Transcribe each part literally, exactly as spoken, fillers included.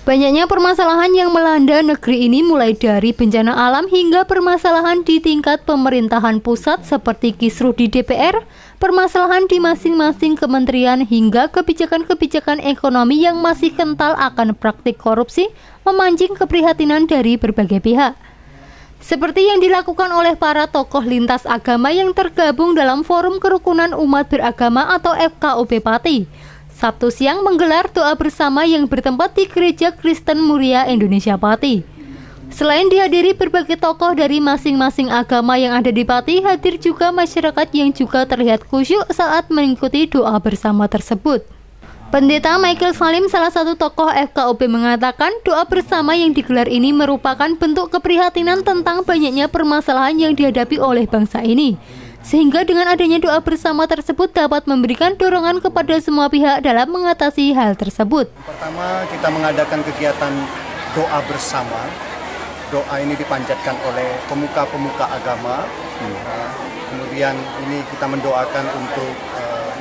Banyaknya permasalahan yang melanda negeri ini mulai dari bencana alam hingga permasalahan di tingkat pemerintahan pusat seperti kisruh di D P R, permasalahan di masing-masing kementerian hingga kebijakan-kebijakan ekonomi yang masih kental akan praktik korupsi memancing keprihatinan dari berbagai pihak. Seperti yang dilakukan oleh para tokoh lintas agama yang tergabung dalam Forum Kerukunan Umat Beragama atau F K U B Pati. Sabtu siang menggelar doa bersama yang bertempat di Gereja Kristen Muria Indonesia Pati. Selain dihadiri berbagai tokoh dari masing-masing agama yang ada di Pati, hadir juga masyarakat yang juga terlihat khusyuk saat mengikuti doa bersama tersebut. Pendeta Michael Salim, salah satu tokoh F K U B, mengatakan doa bersama yang digelar ini merupakan bentuk keprihatinan tentang banyaknya permasalahan yang dihadapi oleh bangsa ini. Sehingga dengan adanya doa bersama tersebut dapat memberikan dorongan kepada semua pihak dalam mengatasi hal tersebut. Pertama, kita mengadakan kegiatan doa bersama. Doa ini dipanjatkan oleh pemuka-pemuka agama. Hmm. Kemudian ini kita mendoakan untuk uh,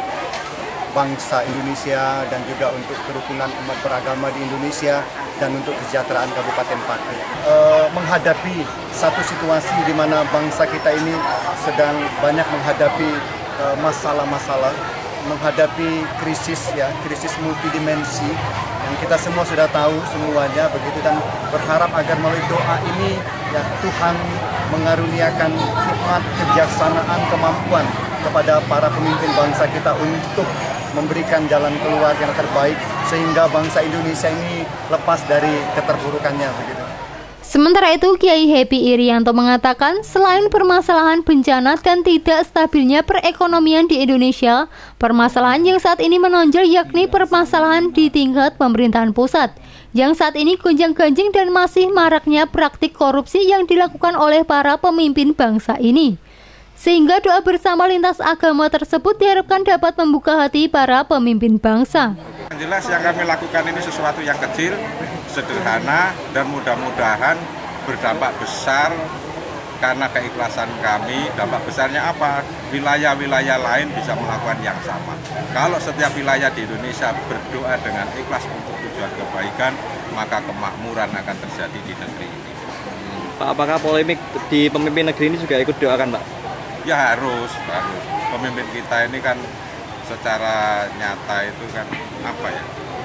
bangsa Indonesia dan juga untuk kerukunan umat beragama di Indonesia dan untuk kesejahteraan Kabupaten Pati. E, menghadapi satu situasi di mana bangsa kita ini sedang banyak menghadapi masalah-masalah, menghadapi krisis ya, krisis multidimensi yang kita semua sudah tahu semuanya begitu, dan berharap agar melalui doa ini ya Tuhan mengaruniakan hikmat, kebijaksanaan, kemampuan kepada para pemimpin bangsa kita untuk memberikan jalan keluar yang terbaik sehingga bangsa Indonesia ini lepas dari keterpurukannya begitu. Sementara itu, Kiai Happy Irianto mengatakan selain permasalahan bencana dan tidak stabilnya perekonomian di Indonesia, permasalahan yang saat ini menonjol yakni permasalahan di tingkat pemerintahan pusat yang saat ini gonjang-ganjing dan masih maraknya praktik korupsi yang dilakukan oleh para pemimpin bangsa ini. Sehingga doa bersama lintas agama tersebut diharapkan dapat membuka hati para pemimpin bangsa. Jelas yang kami lakukan ini sesuatu yang kecil, sederhana, dan mudah-mudahan berdampak besar karena keikhlasan kami. Dampak besarnya apa? Wilayah-wilayah lain bisa melakukan yang sama. Kalau setiap wilayah di Indonesia berdoa dengan ikhlas untuk tujuan kebaikan, maka kemakmuran akan terjadi di negeri ini. Pak, apakah polemik di pemimpin negeri ini juga ikut doakan, Pak? Ya harus, harus. Pemimpin kita ini kan secara nyata itu kan apa ya,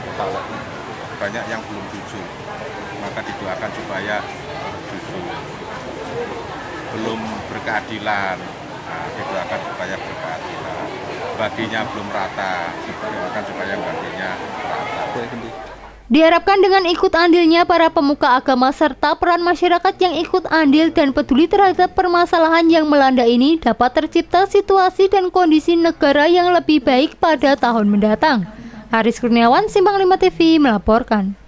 banyak yang belum jujur, maka didoakan supaya jujur. Belum berkeadilan, nah, didoakan supaya berkeadilan. Baginya belum rata, didoakan supaya baginya rata. Diharapkan dengan ikut andilnya para pemuka agama serta peran masyarakat yang ikut andil dan peduli terhadap permasalahan yang melanda ini dapat tercipta situasi dan kondisi negara yang lebih baik pada tahun mendatang. Haris Kurniawan, Simpang lima T V melaporkan.